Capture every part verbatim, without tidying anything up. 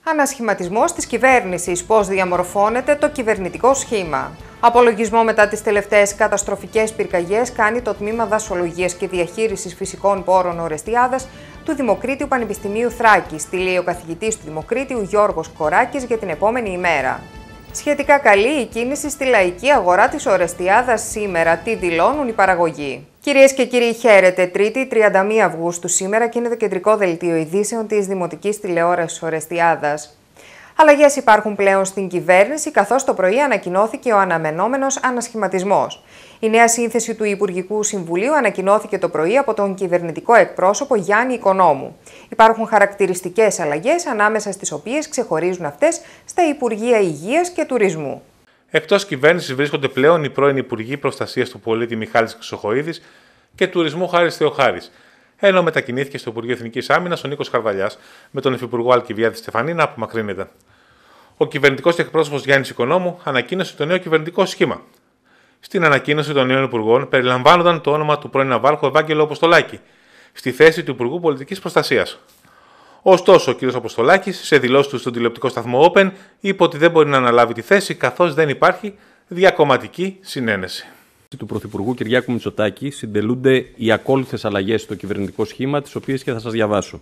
Ανασχηματισμός της κυβέρνησης. Πώς διαμορφώνεται το κυβερνητικό σχήμα. Απολογισμό μετά τις τελευταίες καταστροφικές πυρκαγιές κάνει το Τμήμα Δασολογίας και Διαχείρισης Φυσικών Πόρων Ορεστιάδας του Δημοκρίτιου Πανεπιστημίου Θράκης, τη λέει ο καθηγητής του Δημοκρίτιου Γιώργος Κοράκης για την επόμενη ημέρα. Σχετικά καλή η κίνηση στη λαϊκή αγορά της Ορεστιάδας σήμερα, τι δηλώνουν οι παραγωγοί. Κυρίες και κύριοι, χαίρετε. Τρίτη, τριάντα μία Αυγούστου σήμερα και είναι το κεντρικό δελτίο ειδήσεων της Δημοτικής Τηλεόρασης Ορεστιάδας. Αλλαγές υπάρχουν πλέον στην κυβέρνηση, καθώς το πρωί ανακοινώθηκε ο αναμενόμενος ανασχηματισμός. Η νέα σύνθεση του Υπουργικού Συμβουλίου ανακοινώθηκε το πρωί από τον κυβερνητικό εκπρόσωπο Γιάννη Οικονόμου. Υπάρχουν χαρακτηριστικές αλλαγές, ανάμεσα στις οποίες ξεχωρίζουν αυτές στα Υπουργεία Υγείας και Τουρισμού. Εκτός κυβέρνησης βρίσκονται πλέον οι πρώην Υπουργοί Προστασίας του Πολίτη Μιχάλης Χρυσοχοΐδης και Τουρισμού Χάρης Θεοχάρης, ενώ μετακινήθηκε στο Υπουργείο Εθνικής Άμυνας ο Νίκος Χαρδαλιάς με τον Υφυπουργό Αλκιβιάδη Στεφανή να απομακρύνεται. Ο κυβερνητικός εκπρόσωπος Γιάννης Οικονόμου ανακοίνωσε το νέο κυβερνητικό σχήμα. Στην ανακοίνωση των νέων υπουργών περιλαμβάνονταν το όνομα του πρώην ναυάρχου Ευάγγελο Αποστολάκη στη θέση του Υπουργού Πολιτικής Προστασίας. Ωστόσο, ο κ. Αποστολάκης, σε δηλώσεις του στον τηλεοπτικό σταθμό Open, είπε ότι δεν μπορεί να αναλάβει τη θέση καθώς δεν υπάρχει διακομματική συνένεση. Του Πρωθυπουργού Κυριάκου Μητσοτάκη συντελούνται οι ακόλουθες αλλαγές στο κυβερνητικό σχήμα, τις οποίες και θα σας διαβάσω.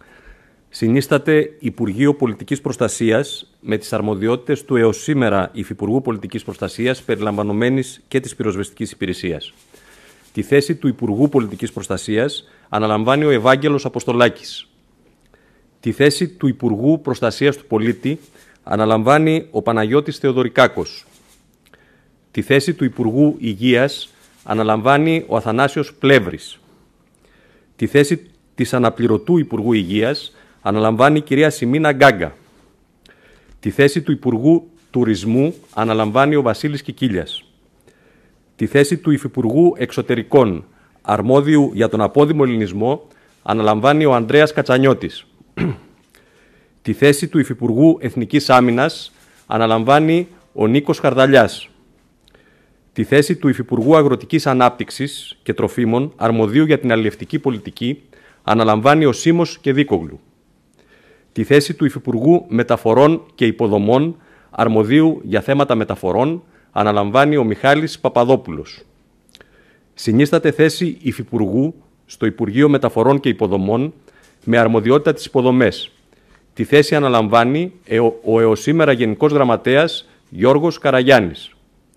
Συνίσταται Υπουργείο Πολιτικής Προστασίας με τις αρμοδιότητες του έως σήμερα Υφυπουργού Πολιτικής Προστασίας, περιλαμβανομένης και της πυροσβεστικής υπηρεσίας. Τη θέση του Υπουργού Πολιτικής Προστασίας αναλαμβάνει ο Ευάγγελος Αποστολάκης. Τη θέση του Υπουργού Προστασίας του Πολίτη αναλαμβάνει ο Παναγιώτης Θεοδωρικάκος. Τη θέση του Υπουργού Υγείας αναλαμβάνει ο Αθανάσιος Πλεύρης. Τη θέση της αναπληρωτού Υπουργού Υγείας αναλαμβάνει η κυρία Σιμίνα Γκάγκα. Τη θέση του Υπουργού Τουρισμού αναλαμβάνει ο Βασίλης Κικίλιας. Τη θέση του Υφυπουργού Εξωτερικών, αρμόδιου για τον απόδημο ελληνισμό, αναλαμβάνει ο Ανδρέας Κατσανιώτης. Τη θέση του Υφυπουργού Εθνικής Άμυνας αναλαμβάνει ο Νίκος Χαρδαλιάς. Τη θέση του Υφυπουργού Αγροτικής Ανάπτυξης και Τροφίμων, αρμοδίου για την αλλιευτική πολιτική, αναλαμβάνει ο Σίμος Κεδίκογλου. Τη θέση του Υφυπουργού Μεταφορών και Υποδομών, αρμοδίου για θέματα μεταφορών, αναλαμβάνει ο Μιχάλης Παπαδόπουλος. Συνίσταται θέση Υφυπουργού στο Υπουργείο Μεταφορών και Υποδομών με αρμοδιότητα τις υποδομές. Τη θέση αναλαμβάνει ο έως σήμερα Γενικός Γραμματέας Γιώργος Καραγιάννης.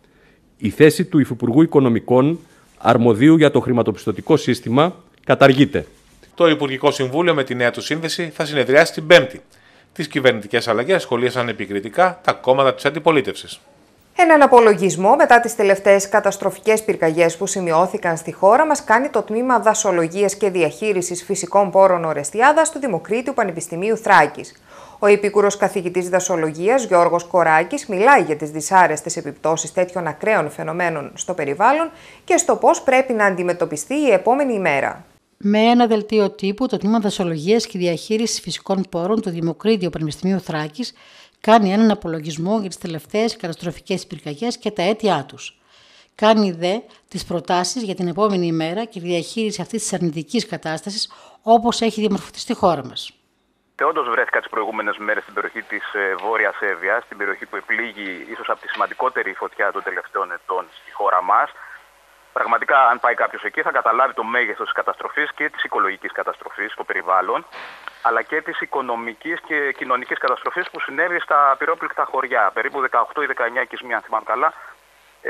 Η θέση του Υφυπουργού Οικονομικών, αρμοδίου για το χρηματοπιστωτικό σύστημα, καταργείται. Το Υπουργικό Συμβούλιο με τη νέα του σύνθεση θα συνεδριάσει την Πέμπτη. Τις κυβερνητικές αλλαγές σχολίασαν επικριτικά τα κόμματα της αντιπολίτευσης. Έναν απολογισμό μετά τις τελευταίες καταστροφικές πυρκαγιές που σημειώθηκαν στη χώρα μας κάνει το Τμήμα Δασολογίας και Διαχείρισης Φυσικών Πόρων Ορεστιάδας του Δημοκρίτιου Πανεπιστημίου Θράκης. Ο επίκουρος καθηγητής δασολογίας Γιώργος Κοράκης μιλάει για τις δυσάρεστες επιπτώσεις τέτοιων ακραίων φαινομένων στο περιβάλλον και στο πώς πρέπει να αντιμετωπιστεί η επόμενη ημέρα. Με ένα δελτίο τύπου, το Τμήμα Δασολογίας και Διαχείρισης Φυσικών Πόρων του Δημοκρίτιου Πανεπιστημίου Θράκης κάνει έναν απολογισμό για τις τελευταίες καταστροφικές πυρκαγιές και τα αίτια τους. Κάνει δε τις προτάσεις για την επόμενη ημέρα και τη διαχείριση αυτής της αρνητικής κατάστασης όπως έχει διαμορφωθεί στη χώρα μας. Όντως βρέθηκα τις προηγούμενες μέρες στην περιοχή της Βόρειας Εύβοιας, στην περιοχή που επλήγει ίσως από τη σημαντικότερη φωτιά των τελευταίων ετών στη χώρα μας. Πραγματικά, αν πάει κάποιος εκεί, θα καταλάβει το μέγεθος της καταστροφής και της οικολογικής καταστροφής στο περιβάλλον, αλλά και της οικονομικής και κοινωνικής καταστροφής που συνέβη στα πυρόπληκτα χωριά. Περίπου δεκαοκτώ ή δεκαεννιά οικισμοί, αν θυμάμαι καλά, ε,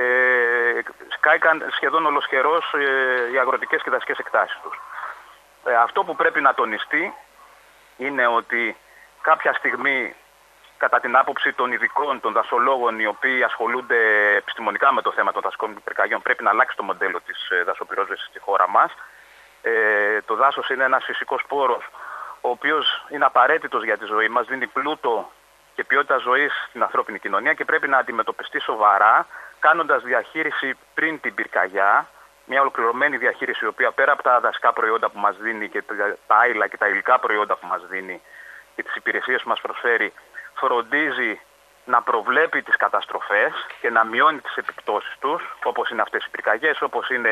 σκάηκαν σχεδόν ολοσχερός ε, οι αγροτικές και δασικές εκτάσεις τους. Ε, αυτό που πρέπει να τονιστεί είναι ότι κάποια στιγμή, κατά την άποψη των ειδικών, των δασολόγων, οι οποίοι ασχολούνται επιστημονικά με το θέμα των δασικών πυρκαγιών, πρέπει να αλλάξει το μοντέλο της δασοπυρόσβεσης στη χώρα μας. Ε, το δάσος είναι ένας φυσικός πόρος, ο οποίος είναι απαραίτητος για τη ζωή μας, δίνει πλούτο και ποιότητα ζωής στην ανθρώπινη κοινωνία και πρέπει να αντιμετωπιστεί σοβαρά, κάνοντας διαχείριση πριν την πυρκαγιά, μια ολοκληρωμένη διαχείριση, η οποία πέρα από τα δασικά προϊόντα που μας δίνει και τα άειλα και τα υλικά προϊόντα που μας δίνει και τις υπηρεσίες που μας προσφέρει, φροντίζει να προβλέπει τις καταστροφές και να μειώνει τις επιπτώσεις τους, όπως είναι αυτές οι πυρκαγιές, όπως είναι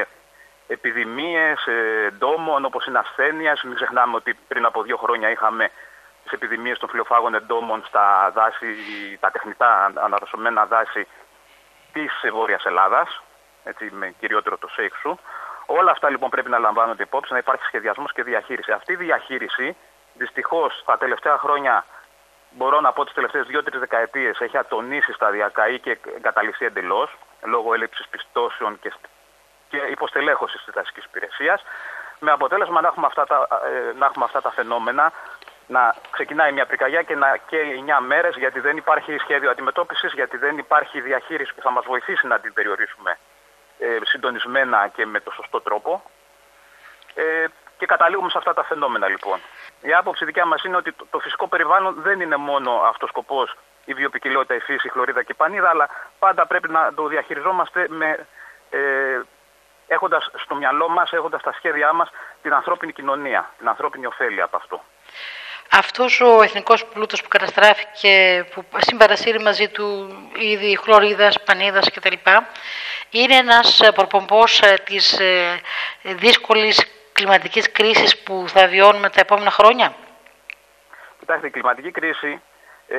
επιδημίες, ντόμων, όπως είναι ασθένειας. Μην ξεχνάμε ότι πριν από δύο χρόνια είχαμε τις επιδημίες των φυλλοφάγων εντόμων στα δάση, τα τεχνητά αναρρωσωμένα δάση της Βόρειας Ελλάδας, έτσι, με κυριότερο το ΣΕΙΧΣΟΥ. Όλα αυτά λοιπόν πρέπει να λαμβάνονται υπόψη, να υπάρχει σχεδιασμός και διαχείριση. Αυτή η διαχείριση, δυστυχώς, τα τελευταία χρόνια, μπορώ να πω τις τελευταίες δύο-τρεις δεκαετίες, έχει ατονίσει σταδιακά ή και εγκαταλειφθεί εντελώς, λόγω έλλειψης πιστώσεων και, και υποστελέχωσης της δασικής υπηρεσίας, με αποτέλεσμα να έχουμε, αυτά τα, ε, να έχουμε αυτά τα φαινόμενα, να ξεκινάει μια πυρκαγιά και να καίει εννιά μέρες, γιατί δεν υπάρχει σχέδιο αντιμετώπισης, γιατί δεν υπάρχει διαχείριση που θα μας βοηθήσει να την περιορίσουμε ε, συντονισμένα και με το σωστό τρόπο. Ε, και καταλήγουμε σε αυτά τα φαινόμενα λοιπόν. Η άποψη δικιά μας είναι ότι το, το φυσικό περιβάλλον δεν είναι μόνο αυτός σκοπός, η βιοποικιλότητα, η φύση, η χλωρίδα και η πανίδα, αλλά πάντα πρέπει να το διαχειριζόμαστε με, ε, έχοντας στο μυαλό μας, έχοντας στα σχέδιά μας την ανθρώπινη κοινωνία, την ανθρώπινη ωφέλεια από αυτό. Αυτός ο εθνικός πλούτος που καταστράφηκε, που συμπαρασύρει μαζί του είδη χλωρίδας, πανίδας κτλ. Είναι ένας προπομπός της δύσκολης κλιματικής κρίσης που θα βιώνουμε τα επόμενα χρόνια. Κοιτάξτε, η κλιματική κρίση, ε,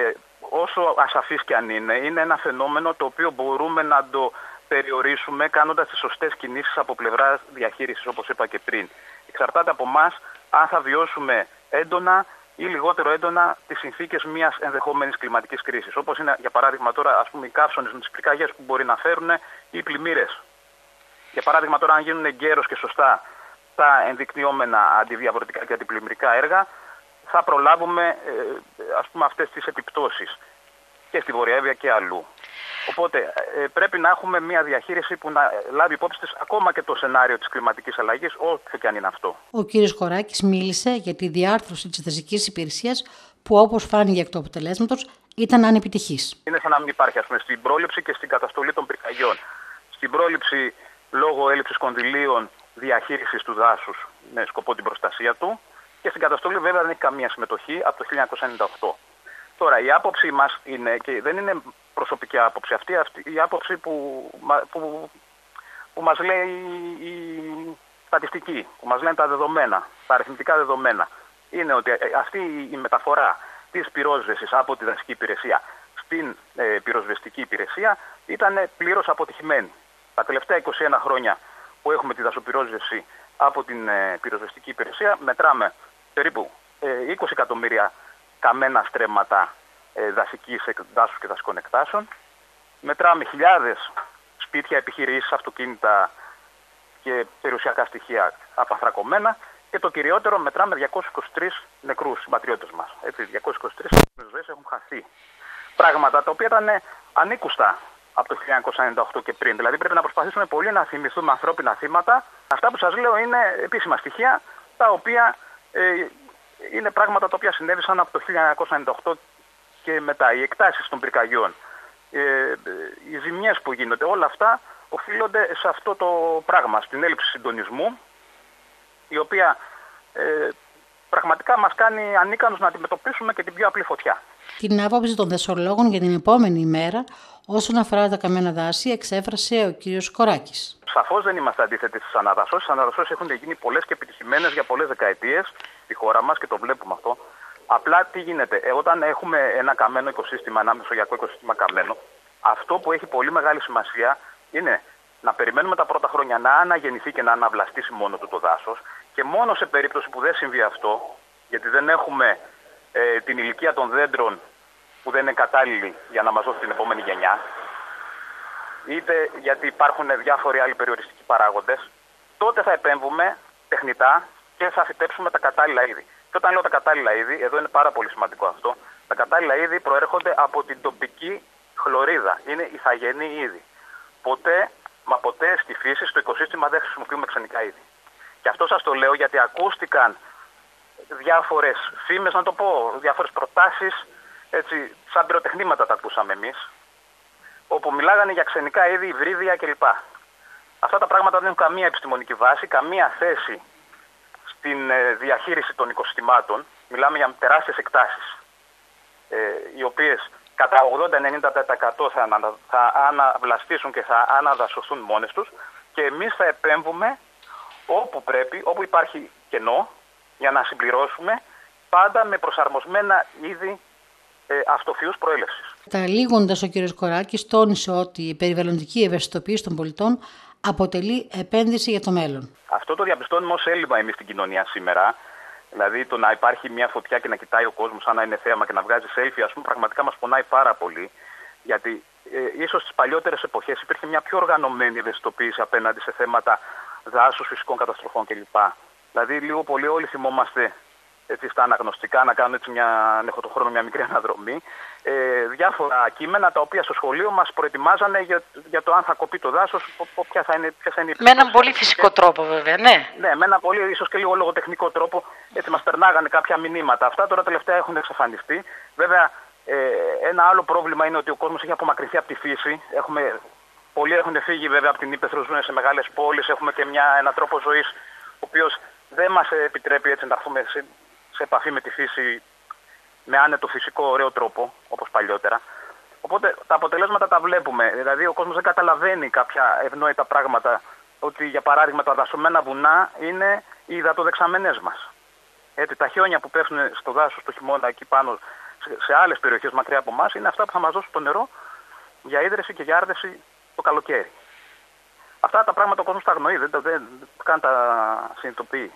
όσο ασαφής και αν είναι, είναι ένα φαινόμενο το οποίο μπορούμε να το περιορίσουμε κάνοντας τις σωστές κινήσεις από πλευράς διαχείρισης, όπως είπα και πριν. Εξαρτάται από εμάς αν θα βιώσουμε έντονα ή λιγότερο έντονα τις συνθήκες μιας ενδεχόμενης κλιματικής κρίσης. Όπως είναι, για παράδειγμα, τώρα ας πούμε, οι καύσονες με τις πυρκαγιές που μπορεί να φέρουν ή οι πλημμύρες. Για παράδειγμα, τώρα, αν γίνουν εγκαίρως και σωστά τα ενδεικνυόμενα αντιδιαβρωτικά και αντιπλημμυρικά έργα, θα προλάβουμε ε, ας πούμε, αυτές τις επιπτώσεις και στη Βορειοεύβοια και αλλού. Οπότε ε, πρέπει να έχουμε μια διαχείριση που να λάβει υπόψη της ακόμα και το σενάριο της κλιματικής αλλαγής, ό,τι και αν είναι αυτό. Ο κύριος Κοράκης μίλησε για τη διάρθρωση της δασικής υπηρεσίας που, όπως φάνηκε εκ του αποτελέσματος, ήταν ανεπιτυχής. Είναι σαν να μην υπάρχει, ας πούμε, στην πρόληψη και στην καταστολή των πυρκαγιών. Στην πρόληψη, λόγω έλλειψης κονδυλίων, διαχείρισης του δάσους με σκοπό την προστασία του, και στην καταστολή βέβαια δεν έχει καμία συμμετοχή από το χίλια εννιακόσια ενενήντα οκτώ. Τώρα, η άποψη μας είναι, και δεν είναι προσωπική άποψη αυτή, αυτή η άποψη που, που, που μας λέει η στατιστική, που μας λένε τα δεδομένα, τα αριθμητικά δεδομένα, είναι ότι αυτή η μεταφορά της πυρόσβεσης από τη δασική υπηρεσία στην ε, πυροσβεστική υπηρεσία ήταν πλήρως αποτυχημένη. Τα τελευταία είκοσι ένα χρόνια που έχουμε τη δασοπυρόσβεση από την ε, πυροσβεστική υπηρεσία, μετράμε περίπου ε, είκοσι εκατομμύρια καμένα στρέμματα ε, δασικής δάσους και δασικών εκτάσεων. Μετράμε χιλιάδες σπίτια, επιχειρήσεις, αυτοκίνητα και περιουσιακά στοιχεία απαθρακωμένα. Και το κυριότερο, μετράμε διακόσιους είκοσι τρεις νεκρούς συμπατριώτες μας. Έτσι, διακόσιες είκοσι τρεις ζωές έχουν χαθεί. Πράγματα τα οποία ήταν ανήκουστα από το χίλια εννιακόσια ενενήντα οκτώ και πριν. Δηλαδή πρέπει να προσπαθήσουμε πολύ να θυμηθούμε ανθρώπινα θύματα. Αυτά που σας λέω είναι επίσημα στοιχεία, τα οποία ε, είναι πράγματα τα οποία συνέβησαν από το χίλια εννιακόσια ενενήντα οκτώ και μετά. Οι εκτάσεις των πυρκαγιών, ε, οι ζημιές που γίνονται, όλα αυτά οφείλονται σε αυτό το πράγμα, στην έλλειψη συντονισμού, η οποία ε, πραγματικά μας κάνει ανίκανους να αντιμετωπίσουμε και την πιο απλή φωτιά. Την άποψη των δασολόγων για την επόμενη ημέρα, όσον αφορά τα καμένα δάση, εξέφρασε ο κύριος Κοράκης. Σαφώς δεν είμαστε αντίθετοι στις αναδασώσεις. Οι αναδασώσεις έχουν γίνει πολλές και επιτυχημένες για πολλές δεκαετίες στη χώρα μας και το βλέπουμε αυτό. Απλά τι γίνεται, ε, όταν έχουμε ένα καμένο οικοσύστημα, ένα μεσογειακό οικοσύστημα καμένο, αυτό που έχει πολύ μεγάλη σημασία είναι να περιμένουμε τα πρώτα χρόνια να αναγεννηθεί και να αναβλαστήσει μόνο του το δάσος, και μόνο σε περίπτωση που δεν συμβεί αυτό, γιατί δεν έχουμε ε, την ηλικία των δέντρων που δεν είναι κατάλληλη για να μας δώσει την επόμενη γενιά, είτε γιατί υπάρχουν διάφοροι άλλοι περιοριστικοί παράγοντες, τότε θα επέμβουμε τεχνητά και θα φυτέψουμε τα κατάλληλα είδη. Και όταν λέω τα κατάλληλα είδη, εδώ είναι πάρα πολύ σημαντικό αυτό, τα κατάλληλα είδη προέρχονται από την τοπική χλωρίδα, είναι ηθαγενή είδη. Ποτέ, μα ποτέ στη φύση, στο οικοσύστημα δεν χρησιμοποιούμε ξενικά είδη. Και αυτό σας το λέω γιατί ακούστηκαν διάφορες φήμες, να το πω, διάφορες προτάσεις, έτσι, σαν πυροτεχνήματα τα ακούσαμε εμείς, όπου μιλάγανε για ξενικά είδη, υβρίδια κλπ. Αυτά τα πράγματα δεν έχουν καμία επιστημονική βάση, καμία θέση στην ε, διαχείριση των οικοσυστημάτων. Μιλάμε για τεράστιες εκτάσεις, ε, οι οποίες κατά ογδόντα με ενενήντα τοις εκατό θα, ανα, θα αναβλαστήσουν και θα αναδασωθούν μόνες τους, και εμείς θα επέμβουμε όπου πρέπει, όπου υπάρχει κενό, για να συμπληρώσουμε πάντα με προσαρμοσμένα είδη ε, αυτοφυούς προέλευσης. Καταλήγοντας, ο κ. Κοράκης τόνισε ότι η περιβαλλοντική ευαισθητοποίηση των πολιτών αποτελεί επένδυση για το μέλλον. Αυτό το διαπιστώνουμε ως έλλειμμα εμείς στην κοινωνία σήμερα. Δηλαδή το να υπάρχει μια φωτιά και να κοιτάει ο κόσμος σαν να είναι θέαμα και να βγάζει selfie, ας πούμε, πραγματικά μας πονάει πάρα πολύ. Γιατί ε, ίσως στις παλιότερες εποχές υπήρχε μια πιο οργανωμένη ευαισθητοποίηση απέναντι σε θέματα δάσους, φυσικών καταστροφών κλπ. Δηλαδή λίγο πολύ όλοι θυμόμαστε έτσι, στα αναγνωστικά, να κάνω έτσι μια, αν έχω το χρόνο, μια μικρή αναδρομή, ε, διάφορα κείμενα τα οποία στο σχολείο μας προετοιμάζανε για, για το αν θα κοπεί το δάσος, ποια θα είναι, ποια θα είναι η με έναν πολύ φυσικό τρόπο βέβαια, ναι. Ναι, με έναν πολύ, ίσως και λίγο λογοτεχνικό τρόπο, έτσι μας περνάγανε κάποια μηνύματα. Αυτά τώρα τελευταία έχουν εξαφανιστεί. Βέβαια, ε, ένα άλλο πρόβλημα είναι ότι ο κόσμος έχει απομακρυνθεί από τη φύση. Έχουμε, πολλοί έχουν φύγει βέβαια από την ύπαιθρο, ζουν σε μεγάλες πόλεις, έχουμε και μια, έναν τρόπο ζωής, ο οποίος δεν μας επιτρέπει έτσι να έρθουμε σε, σε επαφή με τη φύση με άνετο φυσικό ωραίο τρόπο, όπως παλιότερα. Οπότε τα αποτελέσματα τα βλέπουμε. Δηλαδή ο κόσμος δεν καταλαβαίνει κάποια ευνόητα πράγματα, ότι για παράδειγμα τα δασωμένα βουνά είναι οι υδατοδεξαμενές μας. Έτσι, τα χιόνια που πέφτουν στο δάσος το χειμώνα εκεί πάνω σε, σε άλλες περιοχές μακριά από εμάς είναι αυτά που θα μας δώσουν το νερό για ίδρυση και για άρδευση το καλοκαίρι. Αυτά τα πράγματα ο κόσμος τα αγνοεί, δεν, δεν, δεν καν τα συνειδητοποιεί.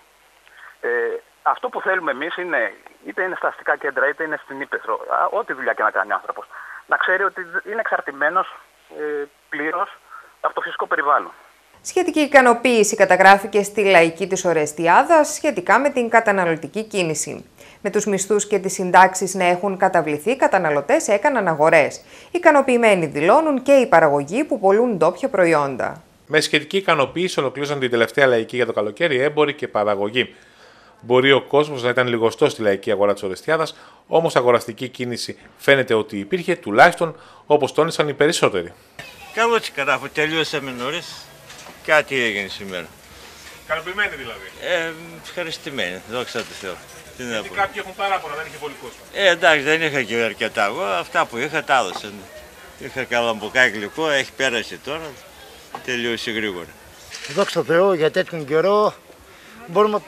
Ε, αυτό που θέλουμε εμείς είναι, είτε είναι στα αστικά κέντρα, είτε είναι στην ύπαιθρο, ό,τι δουλειά και να κάνει ο άνθρωπος, να ξέρει ότι είναι εξαρτημένος ε, πλήρως από το φυσικό περιβάλλον. Σχετική ικανοποίηση καταγράφηκε στη λαϊκή της Ορεστιάδας σχετικά με την καταναλωτική κίνηση. Με τους μισθούς και τις συντάξεις να έχουν καταβληθεί, οι καταναλωτές έκαναν αγορές. Ικανοποιημένοι δηλώνουν και οι παραγωγοί που πωλούν ντόπια προϊόντα. Με σχετική ικανοποίηση ολοκλήρωσαν την τελευταία λαϊκή για το καλοκαίρι έμποροι και παραγωγοί. Μπορεί ο κόσμος να ήταν λιγοστός στη λαϊκή αγορά της Ορεστιάδας, όμως αγοραστική κίνηση φαίνεται ότι υπήρχε, τουλάχιστον όπως τόνισαν οι περισσότεροι. Καλό τσικαρά, αφού τελειώσαμε νωρίς, κάτι έγινε σήμερα. Ικανοποιημένοι δηλαδή. Ε, ευχαριστημένοι, δόξα τω Θεώ. Γιατί κάποιοι έχουν παράπονα, δεν είχε πολύ κόσμο. Ε, εντάξει, δεν είχα και αρκετά εγώ, αυτά που είχα τα έδωσα. Είχα καλαμποκά γλυκό, έχει πέρασει τώρα, τελείωσε γρήγορα. Δόξα τω Θεώ, για τέτοιον καιρό μπορούμε.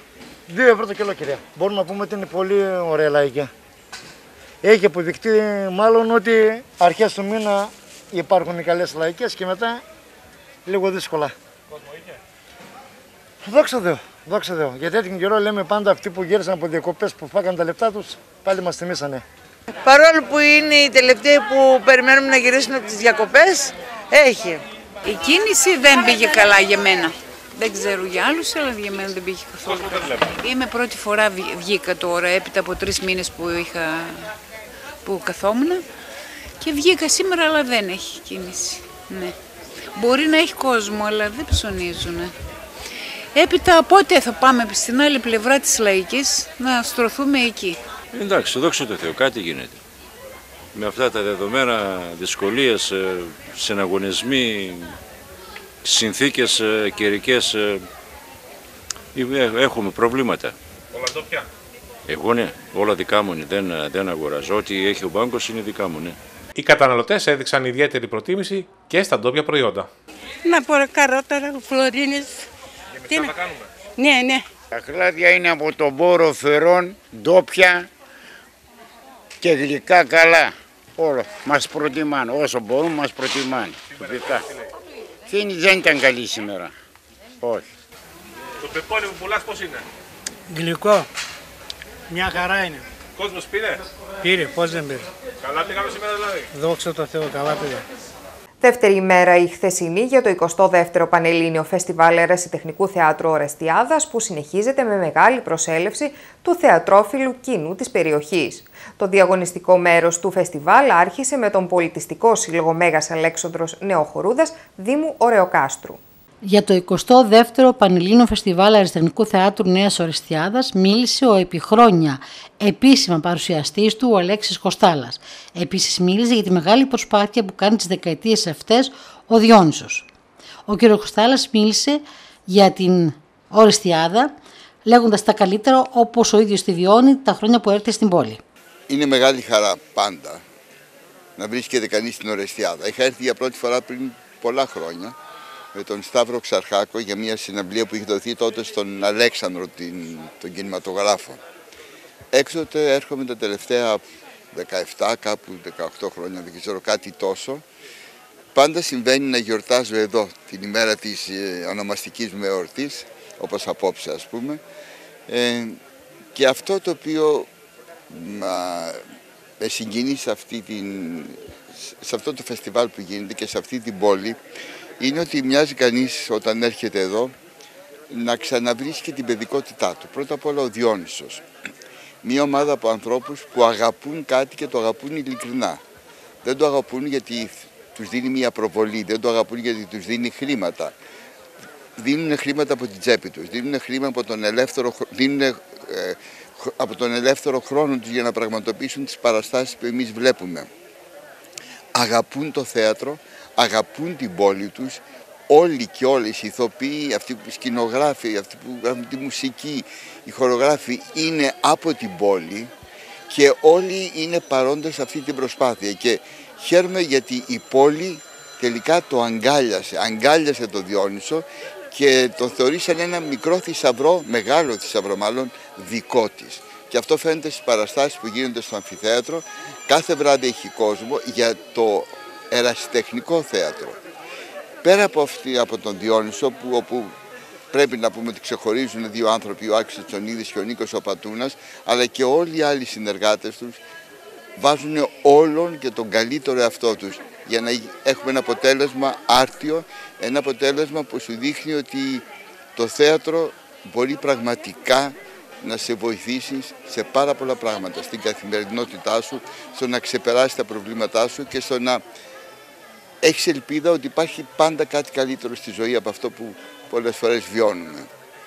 Δύο ευρώ το κιλό, κυρία. Μπορούμε να πούμε ότι είναι πολύ ωραία λαϊκή. Έχει αποδειχτεί μάλλον ότι αρχές του μήνα υπάρχουν οι καλές λαϊκές και μετά λίγο δύσκολα. Κόσμο είχε. Δόξα τω Θεώ, δόξα τω Θεώ. Για τέτοιον καιρό λέμε πάντα αυτοί που γύρισαν από διακοπές που φάγαν τα λεπτά τους, πάλι μας τιμήσανε. Παρόλο που είναι οι τελευταίοι που περιμένουμε να γυρίσουν από τις διακοπές, έχει. Η κίνηση δεν πήγε καλά για μένα. Δεν ξέρω για άλλους, αλλά για μένα δεν πήγε καθόλου καλά. Είμαι πρώτη φορά βγήκα τώρα, έπειτα από τρεις μήνες που, είχα, που καθόμουν και βγήκα σήμερα, αλλά δεν έχει κίνηση. Ναι. Μπορεί να έχει κόσμο, αλλά δεν ψωνίζουν. Έπειτα πότε θα πάμε στην άλλη πλευρά της λαϊκής να στρωθούμε εκεί. Εντάξει, δόξα τω Θεώ, κάτι γίνεται. Με αυτά τα δεδομένα δυσκολίες, συναγωνισμοί, συνθήκες καιρικές, έχουμε προβλήματα. Όλα ντόπια. Εγώ ναι, όλα δικά μου είναι, δεν, δεν αγοράζω. Ό,τι έχει ο μπάνκος είναι δικά μου, ναι. Οι καταναλωτές έδειξαν ιδιαίτερη προτίμηση και στα ντόπια προϊόντα. Να πω καρόταρα, φλωρίνες. Τι να κάνουμε. Ναι, ναι. Τα χλάδια είναι από τον πόρο Φερών, ντόπια και γλυκά καλά. Όλα μας προτιμάνε, όσο μπορούν μας προτιμάνε. Φίνη δεν ήταν καλή σήμερα. Όχι. Το πεπόνι που πουλάς πώς είναι? Γλυκό. Μια χαρά είναι. Κόσμος πήρε? Πήρε, πώς δεν πήρε. Καλά πήγαμε σήμερα δηλαδή. Δόξα τω Θεώ, καλά πήγα. Δεύτερη ημέρα η χθεσινή για το εικοστό δεύτερο Πανελλήνιο Φεστιβάλ Ερασιτεχνικού Θεάτρου Ορεστιάδας, που συνεχίζεται με μεγάλη προσέλευση του θεατρόφιλου κοινού της περιοχής. Το διαγωνιστικό μέρος του φεστιβάλ άρχισε με τον Πολιτιστικό Σύλλογο Μέγας Αλέξανδρος Νεοχορούδας, Δήμου Ωρεοκάστρου. Για το εικοστό δεύτερο Πανελλήνιο Φεστιβάλ Αριστεχνικού Θεάτρου Νέας Ορεστιάδας μίλησε ο επί χρόνια επίσημα παρουσιαστής του, ο Αλέξης Κοστάλας. Επίσης μίλησε για τη μεγάλη προσπάθεια που κάνει τις δεκαετίες αυτές ο Διόνυσος. Ο κ. Κοστάλας μίλησε για την Ορεστιάδα, λέγοντας τα καλύτερα όπως ο ίδιος τη βιώνει τα χρόνια που έρθει στην πόλη. Είναι μεγάλη χαρά πάντα να βρίσκεται κανείς στην Ορεστιάδα. Είχα έρθει για πρώτη φορά πριν πολλά χρόνια με τον Σταύρο Ξαρχάκο για μια συναυλία που είχε δοθεί τότε στον Αλέξανδρο, την, τον κινηματογράφο. Έκτοτε έρχομαι τα τελευταία δεκαεπτά, κάπου δεκαοκτώ χρόνια, δεν ξέρω, κάτι τόσο. Πάντα συμβαίνει να γιορτάζω εδώ την ημέρα της ονομαστικής μου εορτής, όπως απόψε ας πούμε. Ε, και αυτό το οποίο μα, με συγκινεί σε, αυτή την, σε αυτό το φεστιβάλ που γίνεται και σε αυτή την πόλη είναι ότι μοιάζει κανείς όταν έρχεται εδώ να ξαναβρίσκει την παιδικότητά του. Πρώτα απ' όλα ο Διόνυσος. Μια ομάδα από ανθρώπους που αγαπούν κάτι και το αγαπούν ειλικρινά. Δεν το αγαπούν γιατί τους δίνει μια προβολή, δεν το αγαπούν γιατί τους δίνει χρήματα. Δίνουν χρήματα από την τσέπη τους, δίνουν χρήμα από τον ελεύθερο, δίνουν, ε, από τον ελεύθερο χρόνο τους για να πραγματοποιήσουν τις παραστάσεις που εμείς βλέπουμε. Αγαπούν το θέατρο, αγαπούν την πόλη τους, όλοι και όλες οι ηθοποιοί, αυτοί που σκηνογράφοι, αυτοί που γράφουν τη μουσική, οι χορογράφοι είναι από την πόλη και όλοι είναι παρόντες σε αυτή την προσπάθεια και χαίρομαι γιατί η πόλη τελικά το αγκάλιασε, αγκάλιασε το Διόνυσο και το θεωρεί σαν ένα μικρό θησαυρό, μεγάλο θησαυρό μάλλον, δικό της. Και αυτό φαίνεται στις παραστάσεις που γίνονται στο αμφιθέατρο. Κάθε βράδυ έχει κόσμο για το ερασιτεχνικό θέατρο. Πέρα από, αυτή, από τον Διόνυσο, που, όπου πρέπει να πούμε ότι ξεχωρίζουν δύο άνθρωποι, ο Άκης Τσονίδης και ο Νίκος ο Πατούνας, αλλά και όλοι οι άλλοι συνεργάτες τους βάζουν όλον και τον καλύτερο εαυτό τους για να έχουμε ένα αποτέλεσμα άρτιο, ένα αποτέλεσμα που σου δείχνει ότι το θέατρο μπορεί πραγματικά να σε βοηθήσει σε πάρα πολλά πράγματα, στην καθημερινότητά σου, στο να ξεπεράσεις τα προβλήματά σου και στο να έχεις ελπίδα ότι υπάρχει πάντα κάτι καλύτερο στη ζωή από αυτό που πολλές φορές βιώνουμε.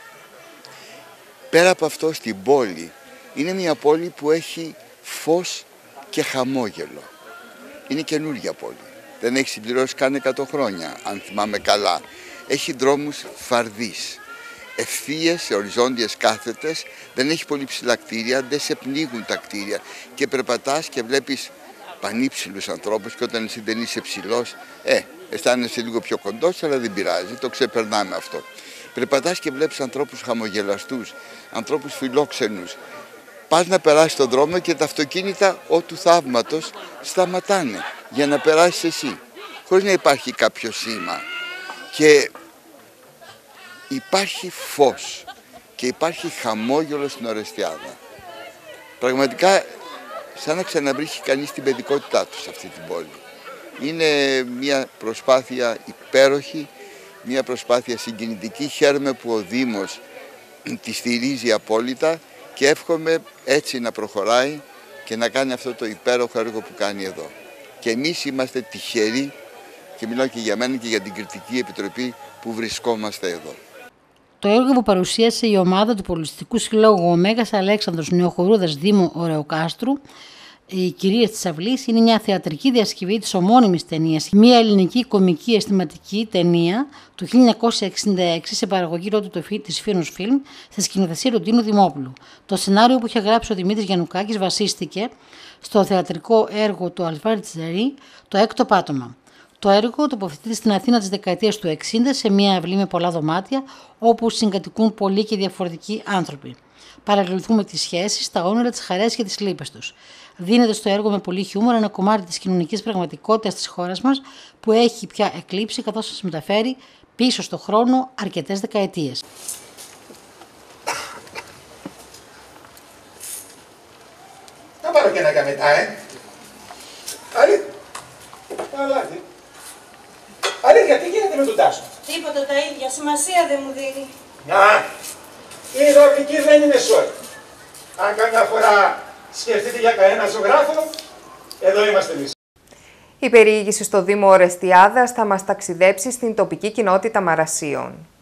Πέρα από αυτό, στην πόλη, είναι μια πόλη που έχει φως και χαμόγελο. Είναι καινούργια πόλη. Δεν έχει συμπληρώσει καν εκατό χρόνια, αν θυμάμαι καλά. Έχει δρόμους φαρδείς, ευθείες, οριζόντιες κάθετες, δεν έχει πολύ ψηλά κτίρια, δεν σε πνίγουν τα κτίρια και περπατάς και βλέπεις πανύψηλους ανθρώπους και όταν εσύ δεν είσαι ψηλός, ε, αισθάνεσαι λίγο πιο κοντός, αλλά δεν πειράζει, το ξεπερνάμε αυτό. Περπατάς και βλέπεις ανθρώπους χαμογελαστούς, ανθρώπους φιλόξενους. Πας να περάσεις τον δρόμο και τα αυτοκίνητα, ό του θαύματος, σταματάνε για να περάσεις εσύ, χωρίς να υπάρχει κάποιο σήμα. Και υπάρχει φως και υπάρχει χαμόγελο στην Ορεστιάδα. Πραγματικά σαν να ξαναβρίσκει κανείς την παιδικότητά του σε αυτή την πόλη. Είναι μια προσπάθεια υπέροχη, μια προσπάθεια συγκινητική. Χαίρομαι που ο Δήμος τη στηρίζει απόλυτα και εύχομαι έτσι να προχωράει και να κάνει αυτό το υπέροχο έργο που κάνει εδώ. Και εμείς είμαστε τυχεροί, και μιλάω και για μένα και για την Κριτική Επιτροπή, που βρισκόμαστε εδώ. Το έργο που παρουσίασε η ομάδα του Πολιτιστικού Συλλόγου ο Μέγας Αλέξανδρος Νεοχορούδας Δήμου Ωρεοκάστρου, οι Κυρίες της Αυλής, είναι μια θεατρική διασκευή της ομώνυμης ταινίας, μια ελληνική κομική αισθηματική ταινία του χίλια εννιακόσια εξήντα έξι σε παραγωγή ρότου της Φίνους Φιλμ, στη σκηνοθεσία του Ντίνου Δημόπουλου. Το σενάριο που είχε γράψει ο Δημήτρης Γιαννουκάκης βασίστηκε στο θεατρικό έργο του Αλφάρη Τσερή, Το Έκτο Πάτωμα. Το έργο τοποθετείται στην Αθήνα της δεκαετίας του εξήντα σε μια αυλή με πολλά δωμάτια, όπου συγκατοικούν πολλοί και διαφορετικοί άνθρωποι. Παρακολουθούμε τις σχέσεις, τα όνειρα, τις χαρές και τις λύπες τους. Δίνεται στο έργο με πολύ χιούμορ ένα κομμάτι της κοινωνικής πραγματικότητας της χώρας μας που έχει πια εκλείψει, καθώς σας μεταφέρει πίσω στο χρόνο αρκετές δεκαετίες. Θα πάρω και ένα για μετά, ε. Αλήθεια. Αλήθεια. Αλήθεια, τι γίνεται με τον Τάσο? Τίποτα, τα ίδια. Σημασία δεν μου δίνει. Να, η υδραυλική δεν είναι σόι. Αν καμιά φορά σκεφτείτε για κανένα ζωγράφο, εδώ είμαστε εμείς. Η περιήγηση στο Δήμο Ορεστιάδας θα μας ταξιδέψει στην τοπική κοινότητα Μαρασίων.